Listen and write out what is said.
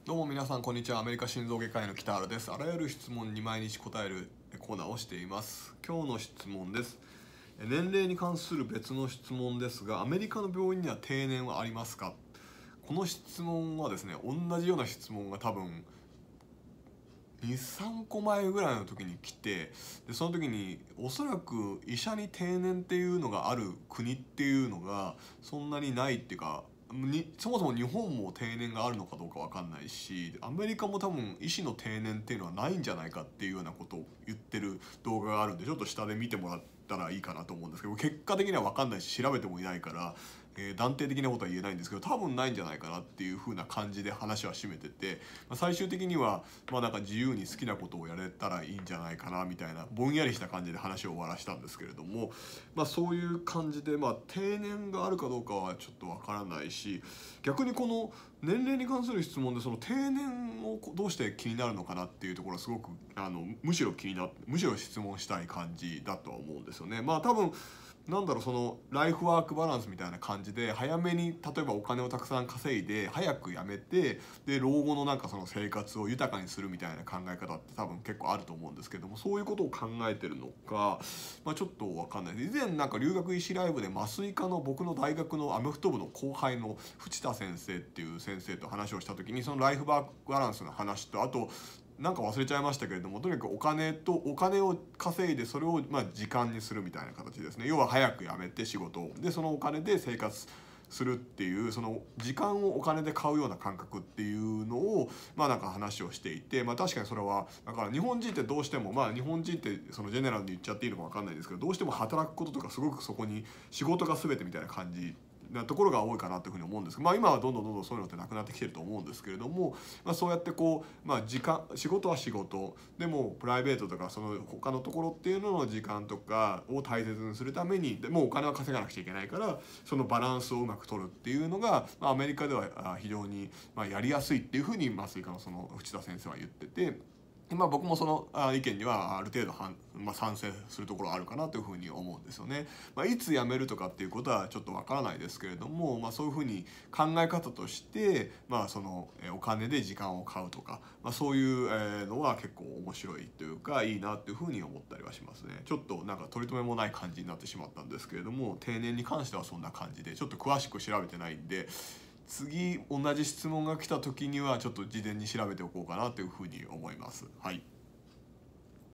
どうも皆さんこんにちは。アメリカ心臓外科医の北原です。あらゆる質問に毎日答えるコーナーをしています。今日の質問です。年齢に関する別の質問ですが、アメリカの病院には定年はありますか？この質問はですね、同じような質問が多分2、3個前ぐらいの時に来て、でその時におそらく医者に定年っていうのがある国っていうのがそんなにないっていうか、そもそも日本も定年があるのかどうか分かんないし、アメリカも多分医師の定年っていうのはないんじゃないかっていうようなことを言ってる動画があるんで、ちょっと下で見てもらったらいいかなと思うんですけど、結果的には分かんないし調べてもいないから、断定的なことは言えないんですけど、多分ないんじゃないかなっていう風な感じで話は締めてて、最終的にはなんか自由に好きなことをやれたらいいんじゃないかなみたいなぼんやりした感じで話を終わらしたんですけれども、そういう感じで定年があるかどうかはちょっとわからないし、逆にこの年齢に関する質問でその定年をどうして気になるのかなっていうところはすごくむしろ気になって、むしろ質問したい感じだとは思うんですよね。多分そのライフワークバランスみたいな感じで早めに例えばお金をたくさん稼いで早く辞めて、で老後のその生活を豊かにするみたいな考え方って多分結構あると思うんですけども、そういうことを考えてるのか、ちょっと分かんないです。以前留学医師ライブで麻酔科の僕の大学のアメフト部の後輩の藤田先生っていう先生と話をした時に、そのライフワークバランスの話と、あと忘れちゃいましたけれども、とにかくお金を稼いでそれを時間にするみたいな形ですね。要は早く辞めて仕事をでそのお金で生活するっていう、その時間をお金で買うような感覚っていうのを話をしていて、確かにそれはだから日本人ってどうしても日本人ってそのジェネラルに言っちゃっていいのか分かんないですけど、どうしても働くこととかすごくそこに仕事が全てみたいな感じなところが多いかなというふうに思うんですけど、今はどんどんそういうのってなくなってきてると思うんですけれども、そうやって仕事は仕事でもプライベートとかその他のところっていうのの時間とかを大切にするために、でもお金は稼がなくちゃいけないから、そのバランスをうまく取るっていうのが、アメリカでは非常にやりやすいっていうふうに麻酔科のその藤田先生は言ってて。僕もその意見にはある程度賛成するところあるかなというふうに思うんですよね。いつ辞めるとかっていうことはちょっとわからないですけれども、そういうふうに考え方として、そのお金で時間を買うとか、そういうのは結構面白いというかいいなというふうに思ったりはしますね。ちょっと取り留めもない感じになってしまったんですけれども、定年に関してはそんな感じでちょっと詳しく調べてないんで、次同じ質問が来た時にはちょっと事前に調べておこうかなというふうに思います。はい。